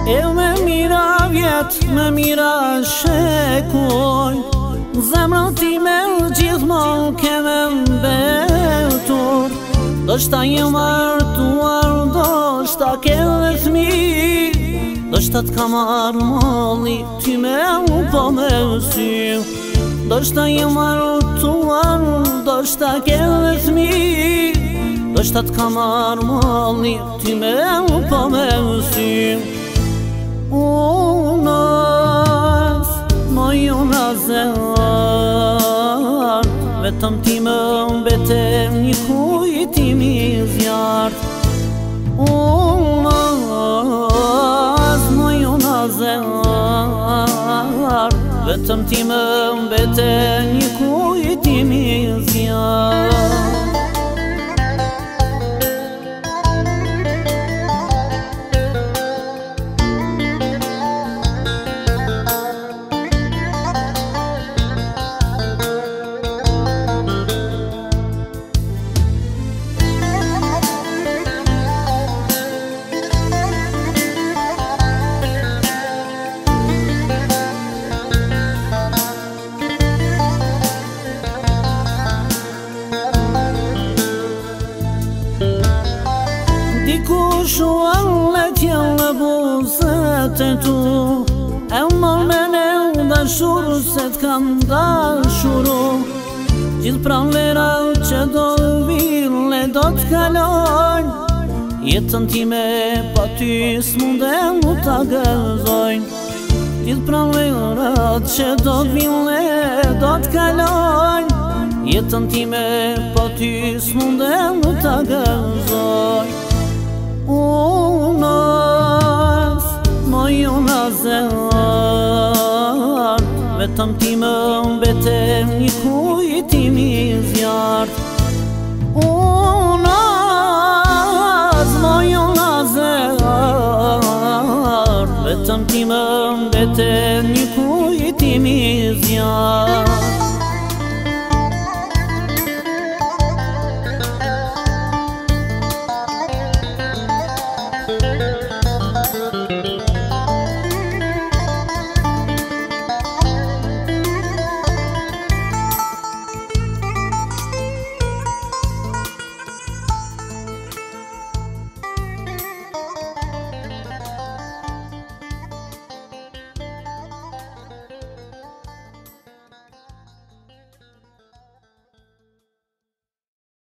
E me mira vjet, me mira shekuj, zemrën time gjithmonë keme mbetur. Do shta jem artuar, do shta ke dhe thmi, do shta t'ka marrë molli ty me u po me sy. Do shta jem artuar, do shta ke dhe thmi, do shta t'ka marrë molli ty me u po me sy. Unas, moj unas e art, vetëm ti më mbetem një kujtim i zjarrt. Unas, moj unas e art, vetëm ti më mbetem një kujtim i zjarrt. Dikush u allet jelle buzët e tu, e mor me ne u dashuru se t'kam dashuru. Gjithë pranvera që do vile do t'kalojn, jetën time pa ty s'mundem u t'a gëzojn. Gjithë pranvera që do vile do t'kalojn, jetën time pa ty s'mundem u t'a gëzojn. Unas, moj unas e art, vetëm ti më mbetem një kujtim i zjarrt. Unas, moj unas e art, vetëm ti më mbetem një kujtim i zjarrt.